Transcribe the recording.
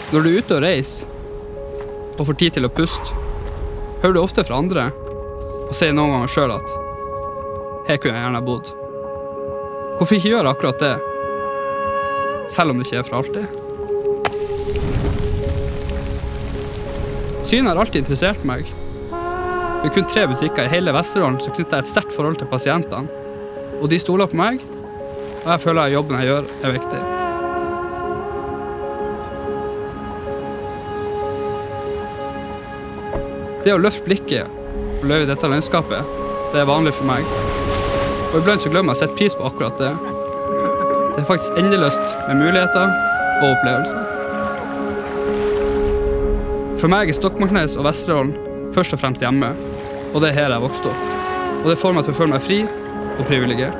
Når du er ute og reiser, og får tid til å puste, hører du ofte fra andre, og sier noen ganger selv at her kunne jeg gjerne ha bodd. Hvorfor ikke gjøre akkurat det, selv om det ikke er for alltid? Synet har alltid interessert meg. Med kun 3 butikker i hele Vesterålen så knytter jeg et sterkt forhold til pasientene, og de stoler på meg, og jeg føler at jobben jeg gjør er viktig. Det å løfte blikket og løpe i dette landskapet, det er vanlig for meg. Og iblant så glemmer jeg å sette pris på akkurat det. Det er faktisk endeløst med muligheter og opplevelser. For meg er Stokmarknes og Vesterålen først og fremst hjemme, og det er her jeg vokste opp. Og det får meg til å føle meg fri og privilegert.